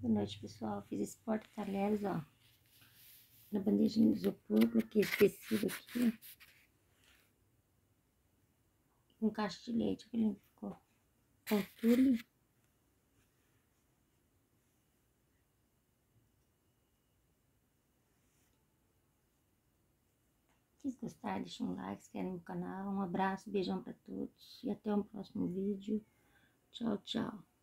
Boa noite, pessoal. Fiz esse porta-talheres, ó. Na bandejinha de isopor, coloquei esse tecido aqui. Com caixa de leite, que ele ficou com tule. Se vocês gostaram, deixa um like, se inscreve no canal. Um abraço, beijão pra todos. E até o próximo vídeo. Tchau, tchau.